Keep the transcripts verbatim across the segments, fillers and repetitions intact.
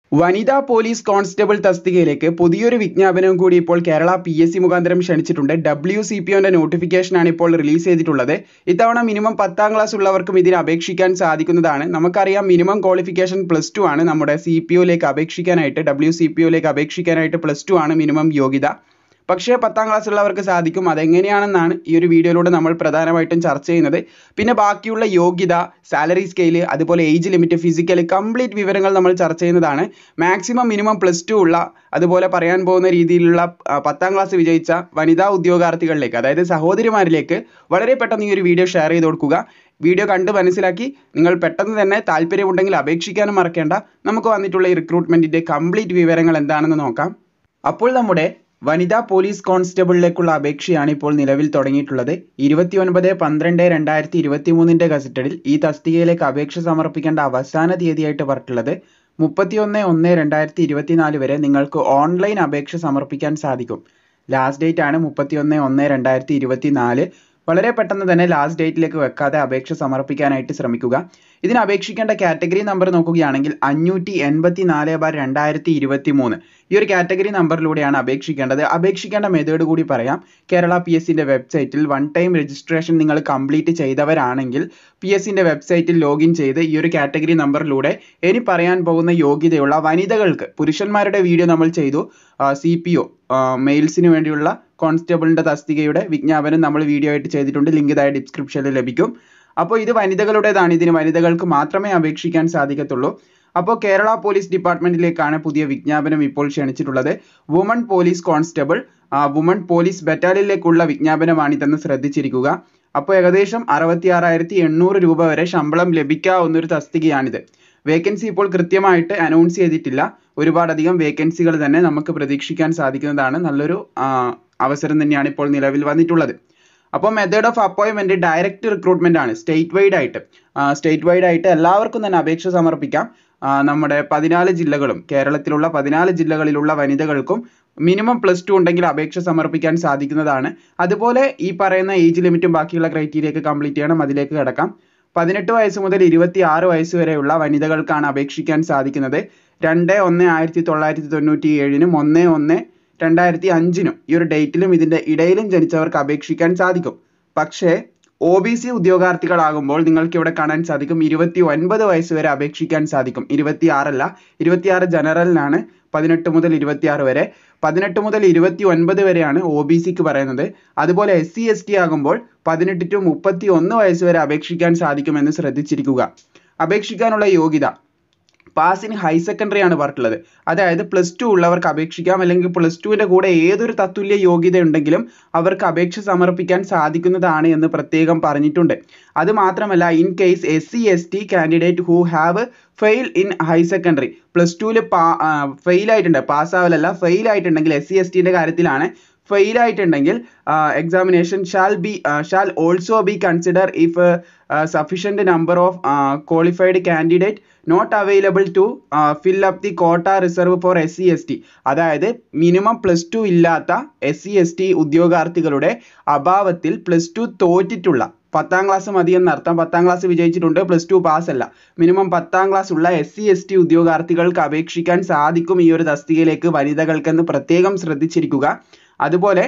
വനിതാ police constable തസ്തികയിലേക്ക് പുതിയൊരു വിജ്ഞാപനവും കൂടി ഇപ്പോൾ കേരള പി എസ് സി മുഖാന്തരം ക്ഷണിച്ചിട്ടുണ്ട്. ഡബ്ല്യു സി പി ഒന്റെ നോട്ടിഫിക്കേഷനാണ് ഇപ്പോൾ റിലീസ് ചെയ്തിട്ടുള്ളത്. ഇത്തവണ മിനിമം പത്താം ക്ലാസ് ഉള്ളവർക്കും ഇതിന് അപേക്ഷിക്കാൻ സാധിക്കുന്നതാണ്. നമുക്കറിയാം മിനിമം ക്വാളിഫിക്കേഷൻ പ്ലസ് ടു ആണ്. നമ്മുടെ സി പി ഒയിലേക്ക് അപേക്ഷിക്കാനായിട്ട് ഡബ്ല്യു സി പി ഒയിലേക്ക് അപേക്ഷിക്കാനായിട്ട് പ്ലസ് ടു ആണ് മിനിമം യോഗ്യത. പക്ഷേ പത്താം ക്ലാസ് ഉള്ളവർക്ക് സാധിക്കും. അതെങ്ങനെയാണെന്നാണ് ഈ ഒരു വീഡിയോയിലൂടെ നമ്മൾ പ്രധാനമായിട്ടും ചർച്ച ചെയ്യുന്നത്. പിന്നെ ബാക്കിയുള്ള യോഗ്യത, സാലറി സ്കെയില്, അതുപോലെ ഏജ് ലിമിറ്റ്, ഫിസിക്കൽ കംപ്ലീറ്റ് വിവരങ്ങൾ നമ്മൾ ചർച്ച ചെയ്യുന്നതാണ്. മാക്സിമം മിനിമം പ്ലസ് ടു ഉള്ള, അതുപോലെ പറയാൻ പോകുന്ന രീതിയിലുള്ള പത്താം ക്ലാസ് വിജയിച്ച വനിതാ ഉദ്യോഗാർത്ഥികളിലേക്ക്, അതായത് സഹോദരിമാരിലേക്ക് വളരെ പെട്ടെന്ന് ഈ ഒരു വീഡിയോ ഷെയർ ചെയ്ത് കൊടുക്കുക. വീഡിയോ കണ്ട് മനസ്സിലാക്കി നിങ്ങൾ പെട്ടെന്ന് തന്നെ താല്പര്യമുണ്ടെങ്കിൽ അപേക്ഷിക്കാനും മറക്കേണ്ട. നമുക്ക് വന്നിട്ടുള്ള ഈ റിക്രൂട്ട്മെന്റിന്റെ കംപ്ലീറ്റ് വിവരങ്ങൾ എന്താണെന്ന് നോക്കാം. അപ്പോൾ നമ്മുടെ വനിതാ പോലീസ് കോൺസ്റ്റബിളിലേക്കുള്ള അപേക്ഷയാണ് ഇപ്പോൾ നിലവിൽ തുടങ്ങിയിട്ടുള്ളത്. ഇരുപത്തി ഒൻപത് പന്ത്രണ്ട് രണ്ടായിരത്തി ഇരുപത്തി മൂന്നിൻ്റെ ഗസറ്റഡിൽ ഈ തസ്തികയിലേക്ക് അപേക്ഷ സമർപ്പിക്കേണ്ട അവസാന തീയതിയായിട്ട് പറഞ്ഞിട്ടുള്ളത് മുപ്പത്തി ഒന്ന് ഒന്ന് രണ്ടായിരത്തി ഇരുപത്തി നാല് വരെ നിങ്ങൾക്ക് ഓൺലൈൻ അപേക്ഷ സമർപ്പിക്കാൻ സാധിക്കും. ലാസ്റ്റ് ഡേറ്റ് ആണ് മുപ്പത്തി ഒന്ന് ഒന്ന് രണ്ടായിരത്തി ഇരുപത്തി നാല്. വളരെ പെട്ടെന്ന് തന്നെ ലാസ്റ്റ് ഡേറ്റിലേക്ക് വെക്കാതെ അപേക്ഷ സമർപ്പിക്കാനായിട്ട് ശ്രമിക്കുക. ഇതിന് അപേക്ഷിക്കേണ്ട കാറ്റഗറി നമ്പർ നോക്കുകയാണെങ്കിൽ അഞ്ഞൂറ്റി എൺപത്തി നാല് ബാർ രണ്ടായിരത്തി ഇരുപത്തി മൂന്ന് ഈ ഒരു കാറ്റഗറി നമ്പറിലൂടെയാണ് അപേക്ഷിക്കേണ്ടത്. അപേക്ഷിക്കേണ്ട മെത്തേഡ് കൂടി പറയാം. കേരള പി എസ് സിൻ്റെ വെബ്സൈറ്റിൽ വൺ ടൈം രജിസ്ട്രേഷൻ നിങ്ങൾ കംപ്ലീറ്റ് ചെയ്തവരാണെങ്കിൽ പി എസ് സിൻ്റെ വെബ്സൈറ്റിൽ ലോഗിൻ ചെയ്ത് ഈ ഒരു കാറ്റഗറി നമ്പറിലൂടെ ഇനി പറയാൻ പോകുന്ന യോഗ്യതയുള്ള വനിതകൾക്ക്, പുരുഷന്മാരുടെ വീഡിയോ നമ്മൾ ചെയ്തു, സി പി ഒ മെയിൽസിന് വേണ്ടിയുള്ള കോൺസ്റ്റബിളിൻ്റെ തസ്തികയുടെ വിജ്ഞാപനം നമ്മൾ വീഡിയോ ആയിട്ട് ചെയ്തിട്ടുണ്ട്. ലിങ്ക് താഴെ ഡിസ്ക്രിപ്ഷനിൽ ലഭിക്കും. അപ്പോൾ ഇത് വനിതകളുടേതാണ്. ഇതിന് വനിതകൾക്ക് മാത്രമേ അപേക്ഷിക്കാൻ സാധിക്കത്തുള്ളൂ. അപ്പോൾ കേരള പോലീസ് ഡിപ്പാർട്ട്മെന്റിലേക്കാണ് പുതിയ വിജ്ഞാപനം ഇപ്പോൾ ക്ഷണിച്ചിട്ടുള്ളത്. Woman police constable, woman police ബറ്റാലിയനിലേക്കുള്ള വിജ്ഞാപനമാണിതെന്ന് ശ്രദ്ധിച്ചിരിക്കുക. അപ്പോൾ ഏകദേശം അറുപത്തി ആറായിരത്തി എണ്ണൂറ് രൂപ വരെ ശമ്പളം ലഭിക്കാവുന്ന ഒരു തസ്തികയാണിത്. വേക്കൻസി ഇപ്പോൾ കൃത്യമായിട്ട് അനൗൺസ് ചെയ്തിട്ടില്ല. ഒരുപാടധികം വേക്കൻസികൾ തന്നെ നമുക്ക് പ്രതീക്ഷിക്കാൻ സാധിക്കുന്നതാണ്. നല്ലൊരു അവസരം തന്നെയാണ് ഇപ്പോൾ നിലവിൽ വന്നിട്ടുള്ളത്. അപ്പോൾ മെത്തേഡ് ഓഫ് അപ്പോയിൻമെന്റ് ഡയറക്റ്റ് റിക്രൂട്ട്മെന്റ് ആണ്. സ്റ്റേറ്റ് വൈഡ് ആയിട്ട് സ്റ്റേറ്റ് വൈഡ് ആയിട്ട് എല്ലാവർക്കും തന്നെ അപേക്ഷ സമർപ്പിക്കാം. നമ്മുടെ പതിനാല് ജില്ലകളും, കേരളത്തിലുള്ള പതിനാല് ജില്ലകളിലുള്ള വനിതകൾക്കും മിനിമം പ്ലസ് ടു ഉണ്ടെങ്കിൽ അപേക്ഷ സമർപ്പിക്കാൻ സാധിക്കുന്നതാണ്. അതുപോലെ ഈ പറയുന്ന ഏജ് ലിമിറ്റും ബാക്കിയുള്ള ക്രൈറ്റീരിയ ഒക്കെ കംപ്ലീറ്റ് ചെയ്യണം. അതിലേക്ക് കിടക്കാം. പതിനെട്ട് വയസ്സ് മുതൽ ഇരുപത്തി ആറ് വയസ്സ് വരെയുള്ള വനിതകൾക്കാണ് അപേക്ഷിക്കാൻ സാധിക്കുന്നത്. രണ്ട് ഒന്ന് ആയിരത്തി തൊള്ളായിരത്തി തൊണ്ണൂറ്റി ഏഴിനും ഒന്ന് ഒന്ന് രണ്ടായിരത്തി അഞ്ചിനും ഈ ഒരു ഡേറ്റിലും ഇതിൻ്റെ ഇടയിലും ജനിച്ചവർക്ക് അപേക്ഷിക്കാൻ സാധിക്കും. പക്ഷേ ഒ ബി സി ഉദ്യോഗാർത്ഥികളാകുമ്പോൾ നിങ്ങൾക്ക് ഇവിടെ കാണാൻ സാധിക്കും ഇരുപത്തി ഒൻപത് വയസ്സ് വരെ അപേക്ഷിക്കാൻ സാധിക്കും. ഇരുപത്തി ആറല്ല, ഇരുപത്തിയാറ് ജനറലിനാണ് പതിനെട്ട് മുതൽ ഇരുപത്തിയാറ് വരെ. പതിനെട്ട് മുതൽ ഇരുപത്തി ഒൻപത് വരെയാണ് ഒ ബി സിക്ക് പറയുന്നത്. അതുപോലെ എസ് സി എസ് ടി ആകുമ്പോൾ പതിനെട്ട് ടു മുപ്പത്തി ഒന്ന് വയസ്സ് വരെ അപേക്ഷിക്കാൻ സാധിക്കുമെന്ന് ശ്രദ്ധിച്ചിരിക്കുക. അപേക്ഷിക്കാനുള്ള യോഗ്യത പാസ് ഇൻ ഹയർ സെക്കൻഡറി ആണ് പറഞ്ഞിട്ടുള്ളത്. അതായത് പ്ലസ് ടു ഉള്ളവർക്ക് അപേക്ഷിക്കാം, അല്ലെങ്കിൽ പ്ലസ് ടുവിൻ്റെ കൂടെ ഏതൊരു തത്തുല്യ യോഗ്യത ഉണ്ടെങ്കിലും അവർക്ക് അപേക്ഷ സമർപ്പിക്കാൻ സാധിക്കുന്നതാണ് എന്ന് പ്രത്യേകം പറഞ്ഞിട്ടുണ്ട്. അത് മാത്രമല്ല, in case S C S T candidate who have fail in higher secondary, plus ടുവിൽ പാ ഫെയിൽ ആയിട്ടുണ്ട്, പാസ്സാവലല്ല ഫെയിൽ ആയിട്ടുണ്ടെങ്കിൽ, എസ് സി എസ് ടിൻ്റെ കാര്യത്തിലാണ്, ഫെയിൽ ആയിട്ടുണ്ടെങ്കിൽ examination shall be shall also be consider if sufficient number of qualified candidate not available to fill up the quota reserve for S C S T. അതായത് minimum plus two ഇല്ലാത്ത S C S T ഉദ്യോഗാർത്ഥികളുടെ അഭാവത്തിൽ plus two തോറ്റിട്ടുള്ള, പത്താം class മതി എന്നർത്ഥം, പത്താം class വിജയിച്ചിട്ടുണ്ട്, പ്ലസ് ടു പാസ് അല്ല, മിനിമം പത്താം ക്ലാസ് ഉള്ള എസ് സി എസ് ടി ഉദ്യോഗാർത്ഥികൾക്ക് അപേക്ഷിക്കാൻ സാധിക്കും ഈ ഒരു തസ്തികയിലേക്ക് വനിതകൾക്കെന്ന് പ്രത്യേകം ശ്രദ്ധിച്ചിരിക്കുക. അതുപോലെ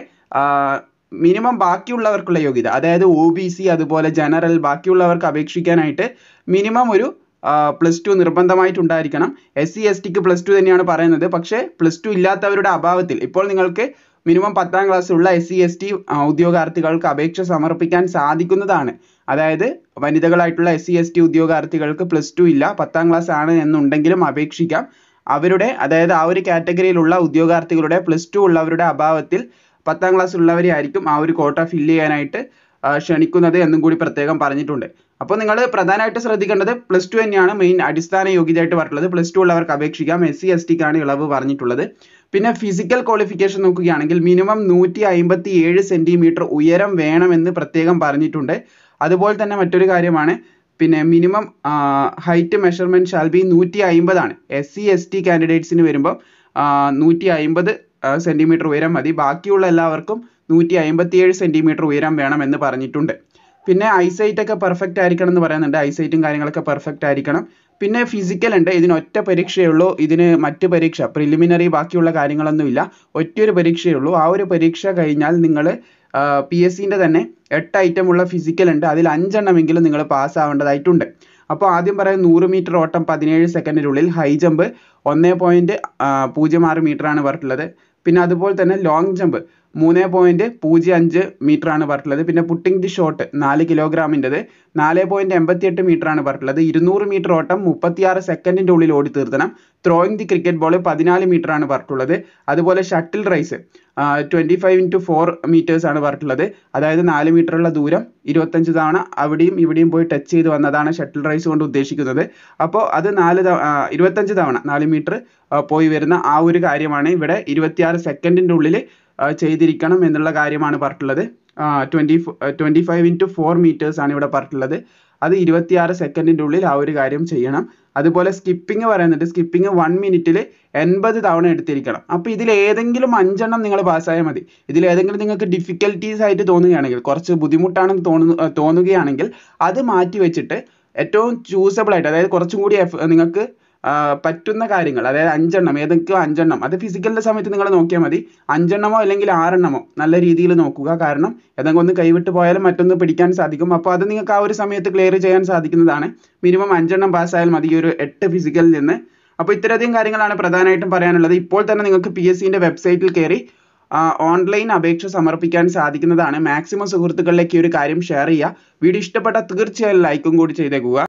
മിനിമം ബാക്കിയുള്ളവർക്കുള്ള യോഗ്യത, അതായത് ഒ ബി സി അതുപോലെ ജനറൽ ബാക്കിയുള്ളവർക്ക് അപേക്ഷിക്കാനായിട്ട് മിനിമം ഒരു പ്ലസ് ടു നിർബന്ധമായിട്ടുണ്ടായിരിക്കണം. എസ് സി എസ് ടിക്ക് പ്ലസ് ടു തന്നെയാണ് പറയുന്നത്. പക്ഷേ പ്ലസ് ടു ഇല്ലാത്തവരുടെ അഭാവത്തിൽ ഇപ്പോൾ നിങ്ങൾക്ക് മിനിമം പത്താം ക്ലാസ് ഉള്ള എസ് സി എസ് ടി ഉദ്യോഗാർത്ഥികൾക്ക് അപേക്ഷ സമർപ്പിക്കാൻ സാധിക്കുന്നതാണ്. അതായത് വനിതകളായിട്ടുള്ള എസ് സി എസ് ടി ഉദ്യോഗാർത്ഥികൾക്ക് പ്ലസ് ടു ഇല്ല, പത്താം ക്ലാസ് ആണ് എന്നുണ്ടെങ്കിലും അപേക്ഷിക്കാം. അവരുടെ, അതായത് ആ ഒരു കാറ്റഗറിയിലുള്ള ഉദ്യോഗാർത്ഥികളുടെ പ്ലസ് ടു ഉള്ളവരുടെ അഭാവത്തിൽ പത്താം ക്ലാസ് ഉള്ളവരെ ആയിരിക്കും ആ ഒരു കോട്ട ഫില്ല് ചെയ്യാനായിട്ട് ക്ഷണിക്കുന്നത് എന്നും കൂടി പ്രത്യേകം പറഞ്ഞിട്ടുണ്ട്. അപ്പോൾ നിങ്ങൾ പ്രധാനമായിട്ട് ശ്രദ്ധിക്കേണ്ടത് പ്ലസ് ടു തന്നെയാണ് മെയിൻ അടിസ്ഥാന യോഗ്യതയായിട്ട് പറഞ്ഞിട്ടുള്ളത്. പ്ലസ് ടു ഉള്ളവർക്ക് അപേക്ഷിക്കാം. എസ് സി എസ് ടിക്കാണ് ഇളവ് പറഞ്ഞിട്ടുള്ളത്. പിന്നെ ഫിസിക്കൽ ക്വാളിഫിക്കേഷൻ നോക്കുകയാണെങ്കിൽ മിനിമം നൂറ്റി അമ്പത്തി ഏഴ് സെൻറ്റിമീറ്റർ ഉയരം വേണമെന്ന് പ്രത്യേകം പറഞ്ഞിട്ടുണ്ട്. അതുപോലെ തന്നെ മറ്റൊരു കാര്യമാണ്, പിന്നെ minimum height measurement shall be നൂറ്റി അമ്പതാണ്. എസ് സി എസ് ടി കാൻഡിഡേറ്റ്സിന് വരുമ്പോൾ നൂറ്റി അമ്പത് സെൻറ്റിമീറ്റർ ഉയരം മതി. ബാക്കിയുള്ള എല്ലാവർക്കും നൂറ്റി അമ്പത്തി ഏഴ് സെൻറ്റിമീറ്റർ ഉയരം വേണമെന്ന് പറഞ്ഞിട്ടുണ്ട്. പിന്നെ ഐസൈറ്റ് ഒക്കെ പെർഫെക്റ്റ് ആയിരിക്കണം എന്ന് പറയുന്നുണ്ട്. ഐസൈറ്റും കാര്യങ്ങളൊക്കെ പെർഫെക്റ്റ് ആയിരിക്കണം. പിന്നെ ഫിസിക്കൽ ഉണ്ട്, ഇതിന് ഒറ്റ പരീക്ഷയേ ഉള്ളൂ. ഇതിന് മറ്റ് പരീക്ഷ പ്രിലിമിനറി ബാക്കിയുള്ള കാര്യങ്ങളൊന്നുമില്ല, ഒറ്റയൊരു പരീക്ഷയേ ഉള്ളൂ. ആ ഒരു പരീക്ഷ കഴിഞ്ഞാൽ നിങ്ങൾ പി എസ് സിൻ്റെ തന്നെ എട്ട് ഐറ്റം ഉള്ള ഫിസിക്കൽ ഉണ്ട്, അതിൽ അഞ്ചെണ്ണമെങ്കിലും നിങ്ങൾ പാസ്സാവേണ്ടതായിട്ടുണ്ട്. അപ്പോൾ ആദ്യം പറയാം, നൂറ് മീറ്റർ ഓട്ടം പതിനേഴ് സെക്കൻഡിനുള്ളിൽ, ഹൈ ജമ്പ് ഒന്ന് പോയിൻറ്റ് പൂജ്യം ആറ് മീറ്ററാണ് പറഞ്ഞിട്ടുള്ളത്. പിന്നെ അതുപോലെ തന്നെ ലോങ് ജമ്പ് മൂന്ന് പോയിൻറ്റ് പൂജ്യം അഞ്ച് മീറ്ററാണ് പറഞ്ഞിട്ടുള്ളത്. പിന്നെ പുട്ടിംഗ് ദി ഷോട്ട് നാല് കിലോഗ്രാമിൻ്റെത് നാല് പോയിൻറ്റ് എൺപത്തി എട്ട് മീറ്ററാണ് പറഞ്ഞിട്ടുള്ളത്. ഇരുന്നൂറ് മീറ്റർ ഓട്ടം മുപ്പത്തിയാറ് സെക്കൻഡിൻ്റെ ഉള്ളിൽ ഓടി തീർത്തണം. ത്രോയിങ് ദി ക്രിക്കറ്റ് ബോൾ പതിനാല് മീറ്ററാണ് പറഞ്ഞിട്ടുള്ളത്. അതുപോലെ shuttle race twenty five into four metres ആണ് പറഞ്ഞിട്ടുള്ളത്. അതായത് നാല് മീറ്ററുള്ള ദൂരം ഇരുപത്തഞ്ച് തവണ അവിടെയും ഇവിടെയും പോയി ടച്ച് ചെയ്ത് വന്നതാണ് ഷട്ടിൽ റൈസ് കൊണ്ട് ഉദ്ദേശിക്കുന്നത്. അപ്പോൾ അത് നാല് തവണ ഇരുപത്തഞ്ച് തവണ നാല് മീറ്റർ പോയി വരുന്ന ആ ഒരു കാര്യമാണ് ഇവിടെ ഇരുപത്തിയാറ് സെക്കൻഡിൻ്റെ ഉള്ളിൽ ചെയ്തിരിക്കണം എന്നുള്ള കാര്യമാണ് പറഞ്ഞിട്ടുള്ളത്. Twenty twenty five into four metres ആണ് ഇവിടെ പറഞ്ഞിട്ടുള്ളത്. അത് ഇരുപത്തിയാറ് സെക്കൻഡിൻ്റെ ഉള്ളിൽ ആ ഒരു കാര്യം ചെയ്യണം. അതുപോലെ സ്കിപ്പിംഗ് പറയുന്നുണ്ട്, സ്കിപ്പിംഗ് വൺ മിനിറ്റിൽ എൺപത് തവണ എടുത്തിരിക്കണം. അപ്പോൾ ഇതിൽ ഏതെങ്കിലും അഞ്ചെണ്ണം നിങ്ങൾ പാസ്സായാൽ മതി. ഇതിൽ ഏതെങ്കിലും നിങ്ങൾക്ക് ഡിഫിക്കൽട്ടീസ് ആയിട്ട് തോന്നുകയാണെങ്കിൽ, കുറച്ച് ബുദ്ധിമുട്ടാണെന്ന് തോന്നുന്നു തോന്നുകയാണെങ്കിൽ അത് മാറ്റി വെച്ചിട്ട് ഏറ്റവും ചൂസബിൾ ആയിട്ട്, അതായത് കുറച്ചും കൂടി നിങ്ങൾക്ക് പറ്റുന്ന കാര്യങ്ങൾ, അതായത് അഞ്ചെണ്ണം, ഏതൊക്കെയോ അഞ്ചെണ്ണം, അത് ഫിസിക്കലിൻ്റെ സമയത്ത് നിങ്ങൾ നോക്കിയാൽ മതി. അഞ്ചെണ്ണമോ അല്ലെങ്കിൽ ആറെണ്ണമോ നല്ല രീതിയിൽ നോക്കുക. കാരണം ഏതെങ്കിലും ഒന്ന് കൈവിട്ട് പോയാലും മറ്റൊന്ന് പിടിക്കാൻ സാധിക്കും. അപ്പോൾ അത് നിങ്ങൾക്ക് ആ ഒരു സമയത്ത് ക്ലിയർ ചെയ്യാൻ സാധിക്കുന്നതാണ്. മിനിമം അഞ്ചെണ്ണം പാസ്സായാൽ മതി ഈ ഒരു എട്ട് ഫിസിക്കലിൽ നിന്ന്. അപ്പോൾ ഇത്രയധികം കാര്യങ്ങളാണ് പ്രധാനമായിട്ടും പറയാനുള്ളത്. ഇപ്പോൾ തന്നെ നിങ്ങൾക്ക് പി എസ് സിൻ്റെ വെബ്സൈറ്റിൽ കയറി ഓൺലൈൻ അപേക്ഷ സമർപ്പിക്കാൻ സാധിക്കുന്നതാണ്. മാക്സിമം സുഹൃത്തുക്കളിലേക്ക് ഈ ഒരു കാര്യം ഷെയർ ചെയ്യുക. വീഡിയോ ഇഷ്ടപ്പെട്ടാൽ തീർച്ചയായും ലൈക്കും കൂടി ചെയ്തേക്കുക.